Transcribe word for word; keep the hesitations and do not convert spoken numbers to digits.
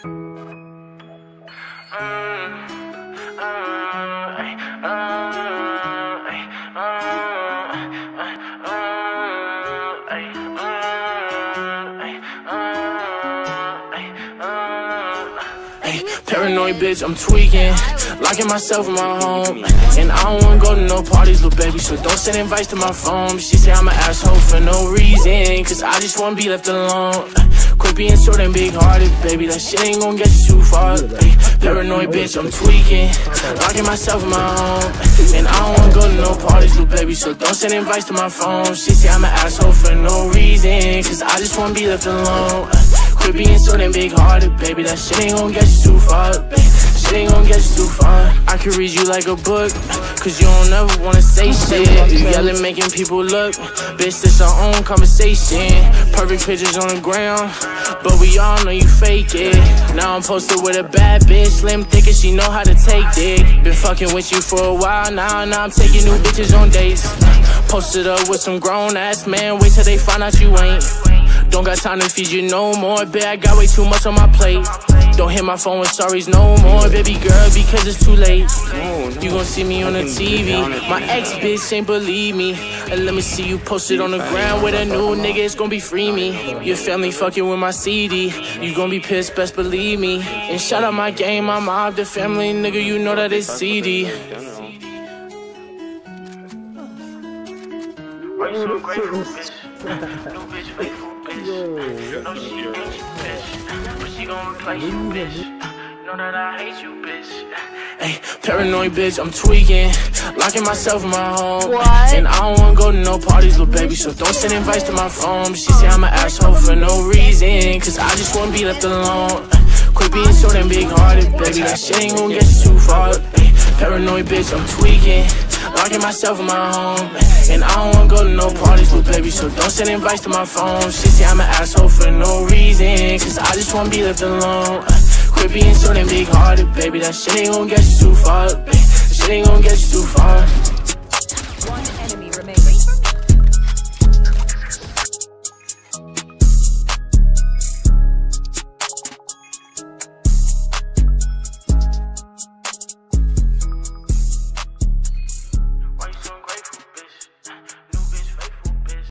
Paranoid bitch, I'm tweaking, locking myself in my home, and I don't wanna go to no parties, little baby, so don't send invites to my phone. She say I'm an asshole for no reason, cause I just wanna be left alone. Quit being short and big-hearted, baby, that shit ain't gon' get you too far. Paranoid bitch, I'm tweaking, locking myself in my home, and I don't wanna go to no parties, little baby, so don't send invites to my phone. She say I'm an asshole for no reason, cause I just wanna be left alone. Quit being so damn big-hearted, baby, that shit ain't gon' get you too far, baby. Shit ain't gon' get you too far. I can read you like a book, cause you don't ever wanna say shit. You yelling, making people look, bitch, this our own conversation. Perfect pictures on the ground, but we all know you fake it. Now I'm posted with a bad bitch, slim, thick, and she know how to take dick. Been fucking with you for a while now, now I'm taking new bitches on dates. Posted up with some grown-ass man, wait till they find out you ain't. Don't got time to feed you no more, bitch, I got way too much on my plate. Don't hit my phone with sorries no more, baby girl, because it's too late. You gon' see me on the T V, my ex-bitch ain't believe me. And let me see you posted on the ground with a new nigga, it's gon' be free me. Your family fucking with my C D, you gon' be pissed, best believe me. And shout out my game, my mob, the family, nigga, you know that it's C D. Are you so grateful, bitch? No bitch, faithful, bitch. No, she ain't you, bitch. But she gon' replace you, bitch. Know that I hate you, bitch. Hey, paranoid bitch, I'm tweaking, locking myself in my home. What? And I don't wanna go to no parties, little baby, so don't send invites to my phone. She say I'm an asshole for no reason, cause I just wanna be left alone. Quit being so damn big-hearted, baby, that shit ain't gon' get you too far. Hey, paranoid bitch, I'm tweaking, locking myself in my home, and I don't wanna go to no parties, little baby, so don't send invites to my phone. She say I'm an asshole for no reason, cause I just wanna be left alone. Quit being so damn big-hearted, baby, that shit ain't gon' get you too far. That shit ain't gon' get you too far. One enemy.